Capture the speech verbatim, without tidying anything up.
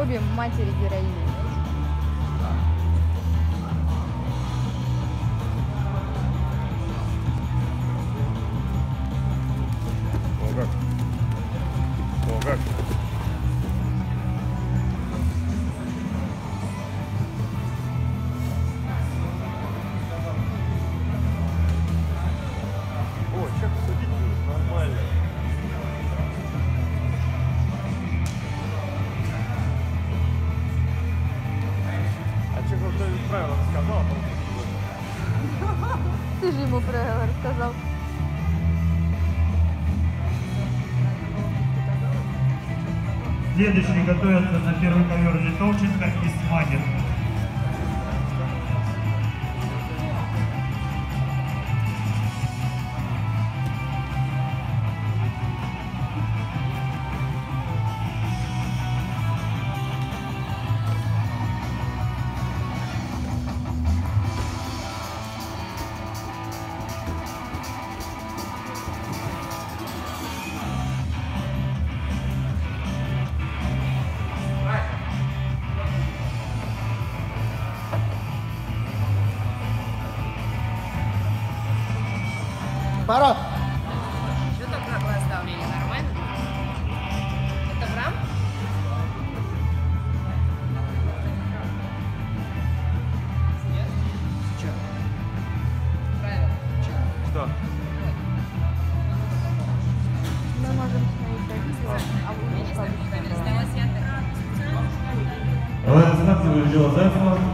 гробе матери героини. О как. О как. О, человек судить будет нормально. А человек вот правила рассказал, а Ты же ему правила рассказал. Следующий готовятся на первый ковер Литовченко и Смагин. Пора! Что так на глаз давление? Нормально? Это в рам? Сейчас. Правильно. что? Мы можем смотреть так видео, а вы Я не не знаю, обычно. что я сделала. Знак завершила Зайцева.